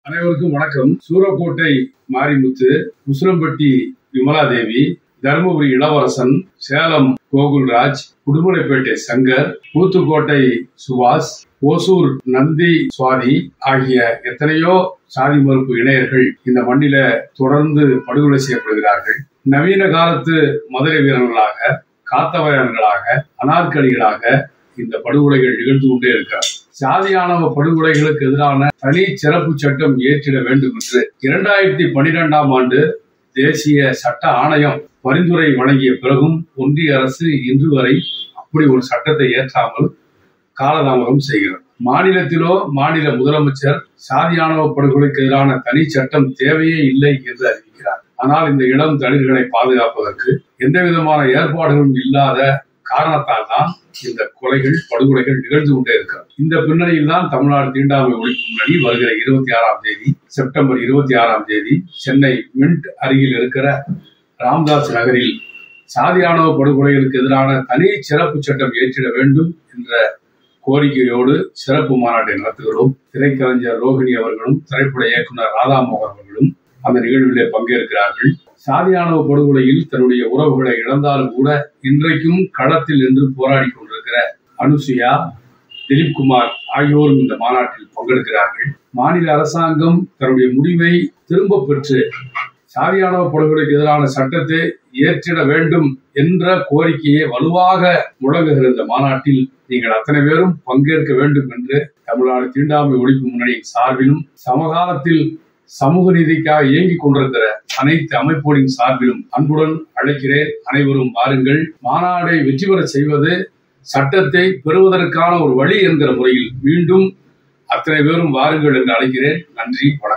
அனைவருக்கும் வணக்கம். சூரக்கோட்டை மாரிமுத்து, உசிலம்பட்டி விமலாதேவி, தருமபுரி இளவரசன், சேலம் கோகுல்ராஜ், உடுமலைப்பேட்டை சங்கர், ஊத்துக்கோட்டை சுபாஷ், ஓசூர் நந்தி சுவாதி ஆகிய எத்தனையோ சாதி மறுப்பு இணையர்கள் இந்த மண்ணில தொடர்ந்து படுகொலை செய்யப்படுகிறார்கள். நவீன காலத்து மதுரை வீரர்களாக, காத்தவயன்களாக, அனார்கலிகளாக இந்த படுகொலைகள் நிகழ்ந்து கொண்டே இருக்கிறார். சாதியானவ படுகொலைகளுக்கு எதிரான தனி சிறப்பு சட்டம் இயற்றிட வேண்டும் என்று 2012ஆம் ஆண்டு தேசிய சட்ட ஆணையம் பரிந்துரை வழங்கிய பிறகும் ஒன்றிய அரசு இன்று வரை அப்படி ஒரு சட்டத்தை ஏற்றாமல் காலதாமதம் செய்கிறது. மாநிலத்திலோ மாநில முதலமைச்சர் சாதியானவ படுகொலைக்கு எதிரான தனி சட்டம் தேவையே இல்லை என்று அறிவிக்கிறார். ஆனால் இந்த இளம் தளிர்களை பாதுகாப்பதற்கு எந்த விதமான ஏற்பாடுகளும் இல்லாத காரணத்தால் தான் இந்த கொலைகள், படுகொலைகள் நிகழ்ந்து கொண்டே இருக்கிறது. இந்த பின்னணியில் தான் தமிழ்நாடு தீண்டாமை ஒழிப்பு முன்னணி வருகிற 26ஆம் தேதி, செப்டம்பர் 26ஆம் தேதி சென்னை மின்ட் அருகில் இருக்கிற ராம்தாஸ் நகரில் சாதியானவ படுகொலைகளுக்கு எதிரான தனி சிறப்பு சட்டம் இயற்றிட வேண்டும் என்ற கோரிக்கையோடு சிறப்பு மாநாட்டை நடத்துகிறோம். திரைக்கலைஞர் ரோஹிணி அவர்களும், திரைப்பட இயக்குனர் ராதாமோகன் அவர்களும் அந்த நிகழ்விலே பங்கேற்கிறார்கள். சாதியானவ படுகொலையில் தன்னுடைய உறவுகளை இழந்தாலும் கூட இன்றைக்கும் களத்தில் நின்று போராடி கொண்டிருக்கிற அனுசுயா, திலீப்குமார் ஆகியோரும் இந்த மாநாட்டில் பங்கெடுக்கிறார்கள். மாநில அரசாங்கம் தன்னுடைய முடிவை திரும்ப பெற்று சாதியானவ படுகொலைக்கு எதிரான சட்டத்தை ஏற்றிட வேண்டும் என்ற கோரிக்கையை வலுவாக முழங்குகிற இந்த மாநாட்டில் நீங்கள் அத்தனை பேரும் பங்கேற்க வேண்டும் என்று தமிழ்நாடு தீண்டாமை ஒழிப்பு முன்னணியின் சார்பிலும், சமகாலத்தில் சமூக நீதிக்காக இயங்கிக் கொண்டிருக்கிற அனைத்து அமைப்புகளின் சார்பிலும் அன்புடன் அழைக்கிறேன். அனைவரும் வாருங்கள். மாநாடை வெற்றி பெற செய்வது சட்டத்தை பெறுவதற்கான ஒரு வழி என்கிற முறையில் மீண்டும் அத்தனை பேரும் வாருங்கள் என்று அழைக்கிறேன். நன்றி, வணக்கம்.